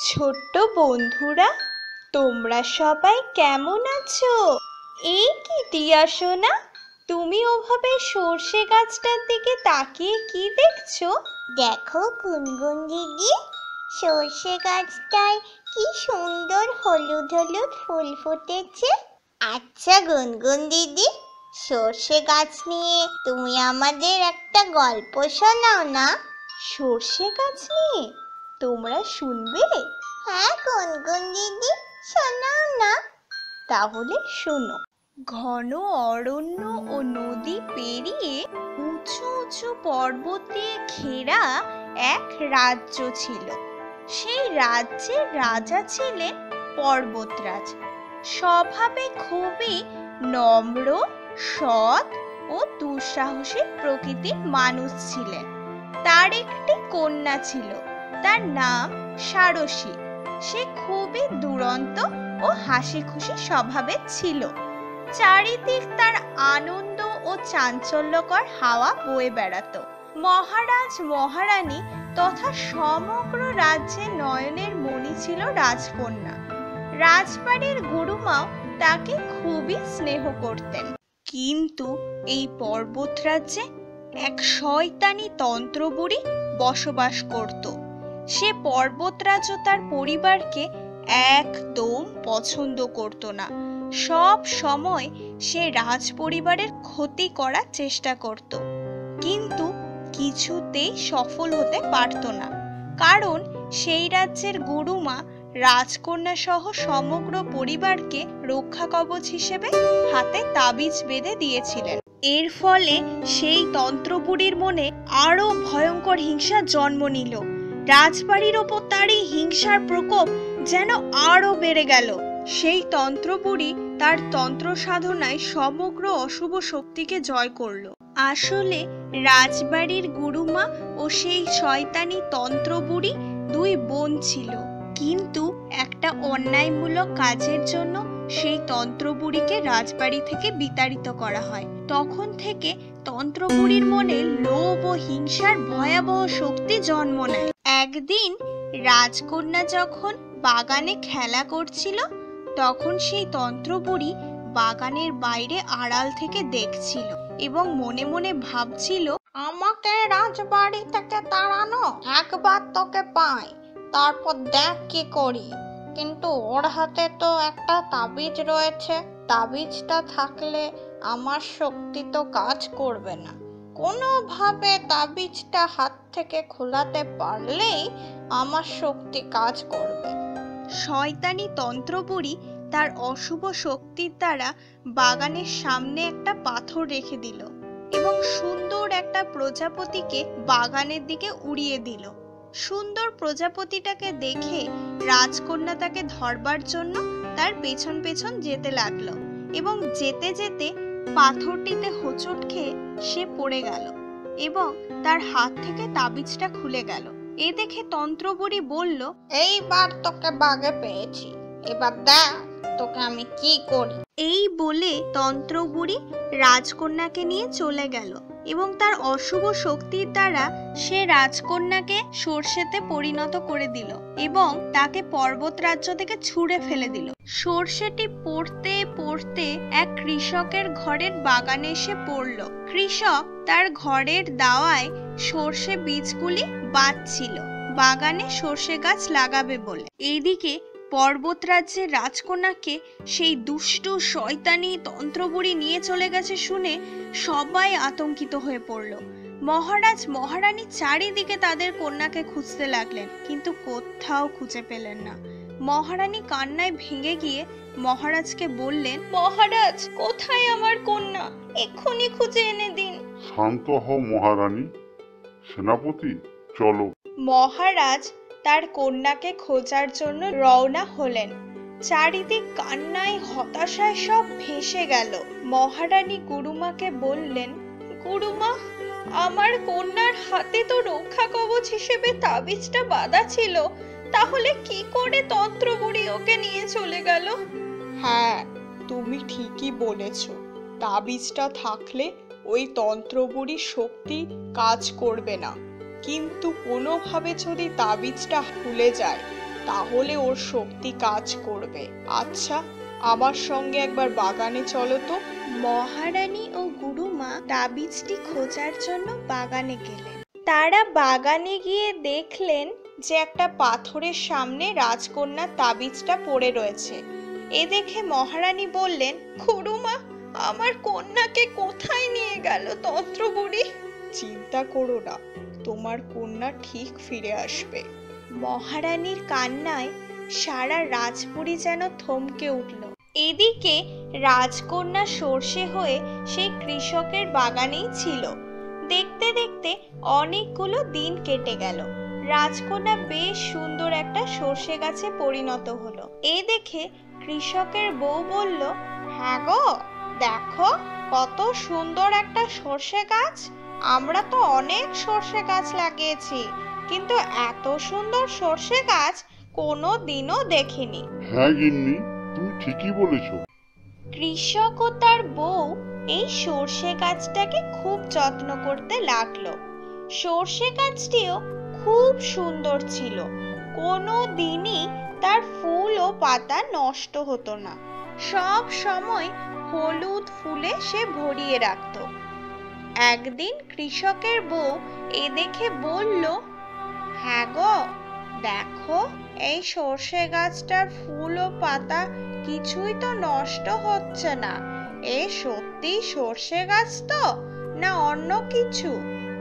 ছোট্ট বন্ধুরা, তোমরা সবাই কেমন আছো? এই কি টিয়া সোনা, তুমি ওভাবে সর্ষে গাছটার দিকে তাকিয়ে কি দেখছো? দেখো গুনগুন দিদি, সর্ষে গাছটায় কি সুন্দর হলুদ হলুদ ফুল ফুটেছে। আচ্ছা গুনগুন দিদি, সর্ষে গাছ নিয়ে তুমি আমাদের একটা গল্প শোনাও না। সর্ষে গাছ নিয়ে তোমরা শুনবে? হ্যাঁ গুনগুন দিদি, শোনাও না। তাহলে শোনো। ঘন অরণ্য ও নদী পেরিয়ে উঁচু উঁচু পর্বত দিয়ে ঘেরা এক রাজ্য ছিল। সেই রাজ্যের রাজা ছিলেন পর্বতরাজ। স্বভাবে খুবই নম্র, সৎ ও দুঃসাহসী প্রকৃতির মানুষ ছিলেন। তার একটি কন্যা ছিল, তার নাম ষাড়শী। সে খুবই দুরন্ত ও হাসি খুশি স্বভাবের ছিল। চারিদিক তার আনন্দ ও চাঞ্চল্যকর হাওয়া বয়ে বেড়াতো। মহারাজ মহারানী তথা সমগ্র রাজ্যে নয়নের মণি ছিল রাজকন্যা। রাজবাড়ির গুরুমাও তাকে খুবই স্নেহ করতেন। কিন্তু এই পর্বত রাজ্যে এক শয়তানি তন্ত্রবুড়ি বসবাস করত। সে পর্বতরাজ ও তার পরিবারকে একদম পছন্দ করত না। সব সময় সে রাজ পরিবারের ক্ষতি করার চেষ্টা করত, কিন্তু কিছুতেই সফল হতে পারত না। কারণ সেই রাজ্যের গুরুমা রাজকন্যা সহ সমগ্র পরিবারকে রক্ষা কবচ হিসেবে হাতে তাবিজ বেঁধে দিয়েছিলেন। এর ফলে সেই তন্ত্রবুড়ির মনে আরো ভয়ঙ্কর হিংসা জন্ম নিল। রাজবাড়ির ওপর তার এই হিংসার প্রকোপ যেন আরো বেড়ে গেল। সেই তন্ত্রবুড়ি তার তন্ত্র সাধনায় সমগ্র অশুভ শক্তিকে জয় করল। আসলে রাজবাড়ির গুরুমা ও সেই শয়তানি তন্ত্রবুড়ি দুই বোন ছিল, কিন্তু একটা অন্যায়মূলক কাজের জন্য সেই তন্ত্রবুড়িকে রাজবাড়ি থেকে বিতাড়িত করা হয়। তখন থেকে তন্ত্রবুড়ির মনে লোভ ও হিংসার ভয়াবহ শক্তি জন্ম নেয়। একদিন রাজকন্যা যখন বাগানে খেলা করছিল, তখন সেই তন্ত্রবুড়ি বাগানের বাইরে আড়াল থেকে দেখছিল এবং মনে মনে ভাবছিল, আমাকে রাজবাড়ি থেকে তাড়ানো, একবার তোকে পাই, তারপর দেখ কি করি। কিন্তু ওর হাতে তো একটা তাবিজ রয়েছে, তাবিজটা থাকলে আমার শক্তি তো কাজ করবে না। কোনোভাবে তাবিজটা হাত থেকে খোলাতে পারলেই আমার শক্তি কাজ করবে। শয়তানি তন্ত্রবুড়ি তার অশুভ শক্তির দ্বারা বাগানের সামনে একটা পাথর রেখে দিল এবং সুন্দর একটা প্রজাপতিকে বাগানের দিকে উড়িয়ে দিল। সুন্দর প্রজাপতিটাকে দেখে রাজকন্যা তাকে ধরবার জন্য তার পেছন পেছন যেতে লাগলো এবং যেতে যেতে পাথরটিতে হোঁচট খেয়ে সে পড়ে গেল এবং তার হাত থেকে তাবিজটা খুলে গেল। এ দেখে তন্ত্রবুড়ি বলল, এইবার তোকে বাগে পেয়েছি, এবার দেখ তোকে আমি কি করি। এই বলে তন্ত্রবুড়ি রাজকন্যাকে নিয়ে চলে গেল এবং তার অশুভ শক্তির দ্বারা সে রাজকন্যাকে সর্ষেতে পরিণত করে দিল এবং তাকে পর্বত রাজ্য থেকে ছুঁড়ে ফেলে দিল। সর্ষেটি পড়তে পড়তে এক কৃষকের ঘরের বাগানে এসে পড়ল। কৃষক তার ঘরের দাওয়ায় সর্ষে বীজগুলি বাঁধছিল বাগানে সর্ষে গাছ লাগাবে বলে। এইদিকে পর্বত রাজ্যের রাজকন্যাকে সেই দুষ্টু শয়তানি তন্ত্রবুড়ি নিয়ে চলে গেছে শুনে সবাই আতঙ্কিত হয়ে পড়ল। মহারাজ মহারানী চারিদিকে তাদের কন্যাকে খুঁজতে লাগলেন, কিন্তু কোথাও খুঁজে পেলেন না। মহারানী কান্নায় ভেঙে গিয়ে মহারাজকে বললেন, মহারাজ, কোথায় আমার কন্যা? এক্ষুনি খুঁজে এনে দিন। শান্ত হও মহারানী। সেনাপতি, চলো। মহারাজ তার কন্যাকে খোঁজার জন্য রওনা হলেন। চারিদিক কান্নায় হতাশায় সব ভেসে গেল। মহারানী গুরুমাকে বললেন, গুরুমা, আমার কন্যার হাতে তো রক্ষা কবচ হিসেবে তাবিজটা বাঁধা ছিল, তাহলে কি করে তন্ত্রবুড়ি ওকে নিয়ে চলে গেল? হ্যাঁ, তুমি ঠিকই বলেছ। তাবিজটা থাকলে ওই তন্ত্রবুড়ির শক্তি কাজ করবে না, কিন্তু কোনোভাবে যদি তাবিজটা খুলে যায় তাহলে ওর শক্তি কাজ করবে। আচ্ছা, আমার সঙ্গে একবার বাগানে চলো তো। মহারানী ও গুরুমা তাবিজটি খোঁজার জন্য বাগানে গেলেন। তারা বাগানে গিয়ে দেখলেন যে একটা পাথরের সামনে রাজকন্যার তাবিজটা পড়ে রয়েছে। এ দেখে মহারানী বললেন, গুরুমা, আমার কন্যাকে কোথায় নিয়ে গেল তন্ত্র বুড়ি? চিন্তা করো না, তোমার কন্যা ঠিক ফিরে আসবে। মহারানীর কান্নায় সারা রাজপুরী যেন থমকে উঠল। এদিকে রাজকন্যা সর্ষে হয়ে সেই কৃষকের বাগানেই ছিল। দেখতে দেখতে অনেকগুলো দিন কেটে গেল। রাজকন্যা বেশ সুন্দর একটা সর্ষে গাছে পরিণত হলো। এ দেখে কৃষকের বউ বলল, হ্যাঁ গো, দেখো কত সুন্দর একটা সর্ষে গাছ। আমরা তো অনেক সর্ষে গাছ লাগিয়েছি, কিন্তু এত সুন্দর সর্ষে গাছ কোনো দিনও দেখিনি। হ্যাঁ গিন্নি, তুমি ঠিকই বলেছো। কৃষক ও তার বউ এই সর্ষে গাছটাকে খুব যত্ন করতে লাগলো। সর্ষে গাছটিও খুব সুন্দর ছিল। কোনো দিনই তার ফুল ও পাতা নষ্ট হতো না। সব সময় হলুদ ফুলে সে ভরিয়ে রাখত। একদিন কৃষকের বউ এ দেখে বলল, হ্যাঁ গো, দেখো এই সর্ষে গাছটার ফুল ও পাতা কিছুই তো নষ্ট হচ্ছে না। এ সত্যি সর্ষে গাছ তো, না অন্য কিছু?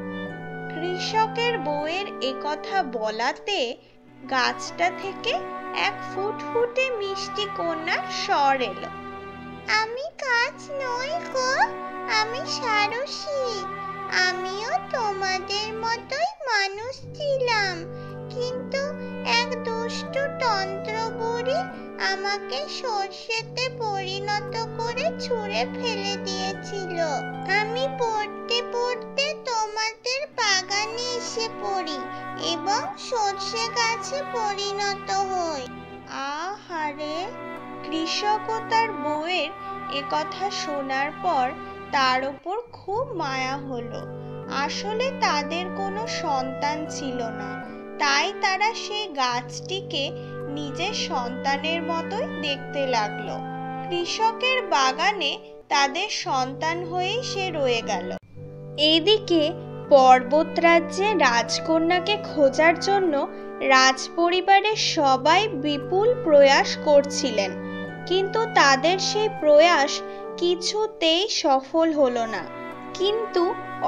কৃষকের বউয়ের একথা বলাতে গাছটা থেকে এক ফুটফুটে মিষ্টি কন্যার স্বর এলো। আমি গাছ নই গো, আমি সারসী। আমিও তোমাদের মতোই মানুষ ছিলাম, কিন্তু এক দুষ্টু তন্ত্র বুড়ি আমাকে সর্ষেতে পরিণত করে ছুঁড়ে ফেলে দিয়েছিল। আমি পড়তে পড়তে তোমাদের বাগানে এসে পড়ি এবং সর্ষে গাছে পরিণত হই। আহারে! কৃষক ও তার বউয়ের একথা শোনার পর তার উপর খুব মায়া হলো। আসলে তাদের কোনো সন্তান ছিল না, তাই তারা সেই গাছটিকে নিজের সন্তানের মতোই দেখতে লাগলো। কৃষকের বাগানে তাদের সন্তান হয়েই সে রয়ে গেল। এদিকে পর্বত রাজ্যে রাজকন্যাকে খোঁজার জন্য রাজপরিবারের সবাই বিপুল প্রয়াস করছিলেন, কিন্তু তাদের সেই প্রয়াস কিছুতেই সফল হলো না। কিন্তু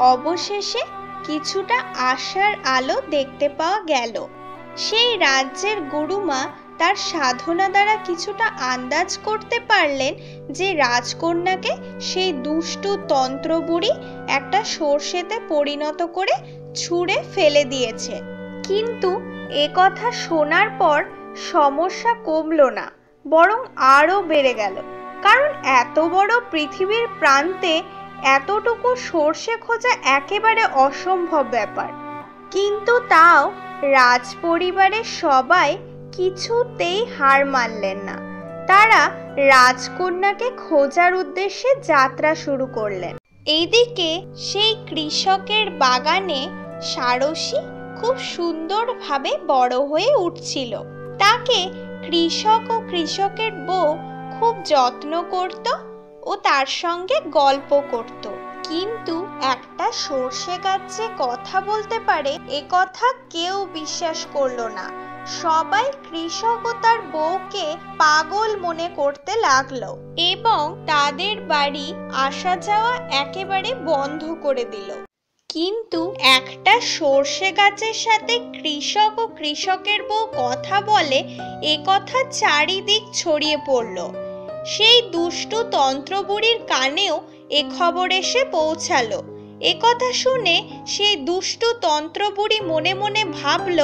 অবশেষে কিছুটা আশার আলো দেখতে পাওয়া গেল। সেই রাজ্যের গুরুমা তার সাধনা দ্বারা কিছুটা আন্দাজ করতে পারলেন যে রাজকন্যাকে সেই দুষ্টু তন্ত্র বুড়ি একটা সর্ষেতে পরিণত করে ছুঁড়ে ফেলে দিয়েছে। কিন্তু এ কথা শোনার পর সমস্যা কমলো না, বরং আরো বেড়ে গেল। কারণ এত বড় পৃথিবীর প্রান্তে এতটুকু সর্ষে খোঁজা একেবারে অসম্ভব ব্যাপার। কিন্তু তাও রাজপরিবারের সবাই কিছুতেই হার মানলেন না। তারা রাজকন্যাকে খোঁজার উদ্দেশ্যে যাত্রা শুরু করলেন। এইদিকে সেই কৃষকের বাগানে সারসী খুব সুন্দরভাবে বড় হয়ে উঠছিল। তাকে কৃষক ও কৃষকের বউ খুব যত্ন করত ও তার সঙ্গে গল্প করত। কিন্তু একটা সর্ষে গাছ যে কথা বলতে পারে এ কথা কেউ বিশ্বাস করলো না। সবাই কৃষক ও তার বউকে পাগল মনে করতে লাগলো এবং তাদের বাড়ি আসা যাওয়া একেবারে বন্ধ করে দিল। কিন্তু একটা সর্ষে গাছের সাথে কৃষক ও কৃষকের বউ কথা বলে এ কথা চারিদিক ছড়িয়ে পড়ল। সেই দুষ্টু তন্ত্র বুড়ির কানেও এ খবর এসে পৌঁছালো। এ কথা শুনে সেই দুষ্টু তন্ত্র বুড়ি মনে মনে ভাবল,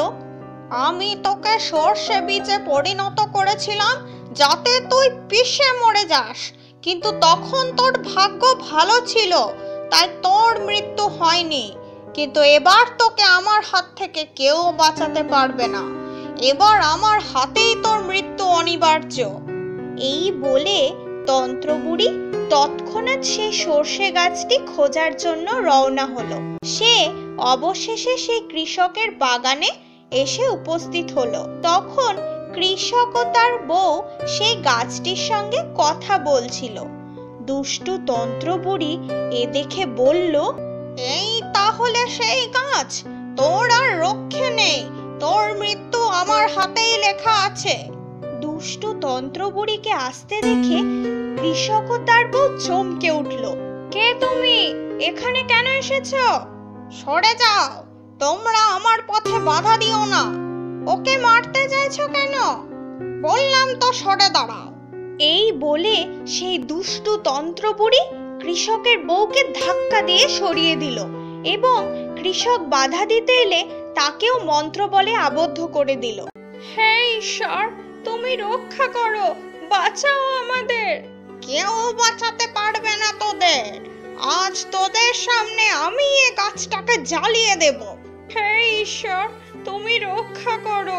আমি তোকে সর্ষে বীজে পরিণত করেছিলাম যাতে তুই পিষে মরে যাস, কিন্তু তখন তোর ভাগ্য ভালো ছিল, তাই তোর মৃত্যু হয়নি। কিন্তু এবার তোকে আমার হাত থেকে কেউ বাঁচাতে পারবে না। এবার আমার হাতেই তোর মৃত্যু অনিবার্য। এই বলে তন্ত্র বুড়ি তৎক্ষণাৎ সেই সর্ষে গাছটি খোঁজার জন্য রওনা হলো। সে অবশেষে সেই কৃষকের বাগানে এসে উপস্থিত হলো। তখন কৃষক ও তার বউ সেই গাছটির সঙ্গে কথা বলছিল। দুষ্টু তন্ত্র বুড়ি এ দেখে বলল, এই তাহলে সেই গাছ, তোর আর রক্ষে নেই, তোর মৃত্যু আমার হাতেই লেখা আছে। দুষ্টু তন্ত্র বুড়িকে আসতে দেখে কৃষক ও তার বউ চমকে উঠল। কে তুমি? এখানে কেন এসেছো? সরে যাও, তোমরা আমার পথে বাধা দিও না। ওকে মারতে চাইছো কেন? বললাম তো সরে দাঁড়াও। এই বলে সেই দুষ্টু তন্ত্র বুড়ি কৃষকের বউকে ধাক্কা দিয়ে সরিয়ে দিল এবং কৃষক বাধা দিতে এলে তাকেও মন্ত্র বলে আবদ্ধ করে দিল। হে ঈশ্বর, তুমি রক্ষা করো, বাঁচাও আমাদের। কেউ বাঁচাতে পারবে না তোদের। আজ তোদের সামনে আমি এ গাছটাকে জ্বালিয়ে দেব। হে ঈশ্বর, তুমি রক্ষা করো।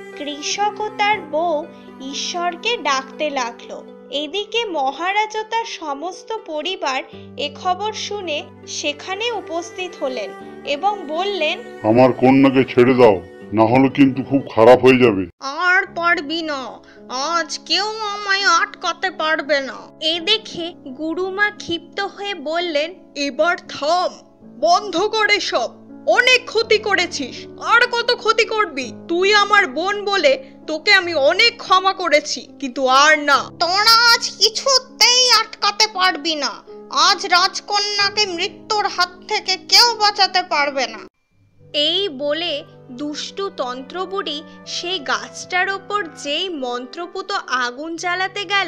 কৃষক ও তার বউ ঈশ্বরকে ডাকতে লাগলো। এদিকে মহারাজ ও তার সমস্ত পরিবার এ খবর শুনে সেখানে উপস্থিত হলেন এবং বললেন, আমার কন্যাকে ছেড়ে দাও, না হলে কিন্তু খুব খারাপ হয়ে যাবে। আর পারবি না, আজ কেউ আমায় আটকাতে পারবে না। এ দেখে গুরুমা ক্ষিপ্ত হয়ে বললেন, এবার থাম, বন্ধ করে সব। অনেক ক্ষতি করেছিস, আর কত ক্ষতি করবি? তুই আমার বোন বলে তোকে আমি অনেক ক্ষমা করেছি, কিন্তু আর না। তোরা আজ কিছুতেই আটকাতে পারবি না। আজ রাজকন্যাকে মৃত্যুর হাত থেকে কেউ বাঁচাতে পারবে না। এই বলে দুষ্টু তন্ত্র বুড়ি সেই গাছটার ওপর যেই মন্ত্রপুত আগুন জ্বালাতে গেল,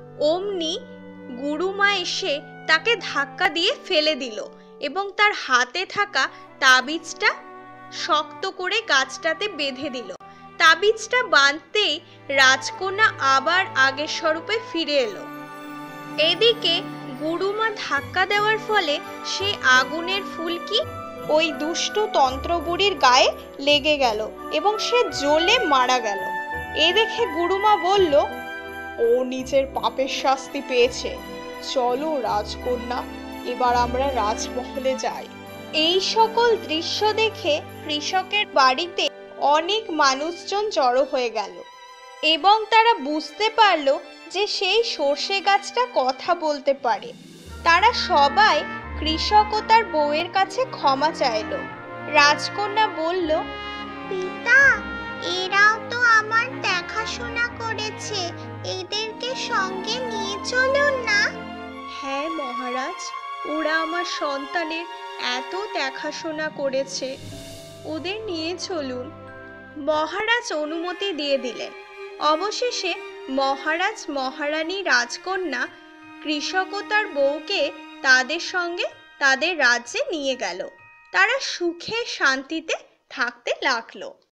অমনি গুরুমা এসে তাকে ধাক্কা দিয়ে ফেলে দিল এবং তার হাতে থাকা তাবিজটা শক্ত করে গাছটাতে বেঁধে দিল। তাবিজটা বাঁধতেই রাজকন্যা আবার আগের স্বরূপে ফিরে এলো। এদিকে গুরুমা ধাক্কা দেওয়ার ফলে সেই আগুনের ফুলকি ওই দুষ্টু তন্ত্র বুড়ির গায়ে লেগে গেল এবং সে জ্বলে মারা গেল। এ দেখে গুরুমা বলল, ও নিজের পাপের শাস্তি পেয়েছে। চলো রাজকন্যা, এবার আমরা রাজমহলে যাই। এই সকল দৃশ্য দেখে কৃষকের বাড়িতে অনেক মানুষজন জড়ো হয়ে গেল এবং তারা বুঝতে পারল যে সেই সর্ষে গাছটা কথা বলতে পারে। তারা সবাই কৃষক ও তার বউয়ের কাছে ক্ষমা চাইল। রাজকন্যা বলল, পিতা, এরাও তো আমার দেখাশোনা করেছে, এদেরকে সঙ্গে নিয়ে চলুন না। হ্যাঁ মহারাজ, ওরা আমার সন্তানের এত দেখাশোনা করেছে, ওদের নিয়ে চলুন। মহারাজ অনুমতি দিয়ে দিলেন। অবশেষে মহারাজ, মহারানী, রাজকন্যা কৃষক ও তার বউকে তাদের সঙ্গে তাদের রাজ্যে নিয়ে গেল। তারা সুখে শান্তিতে থাকতে লাগলো।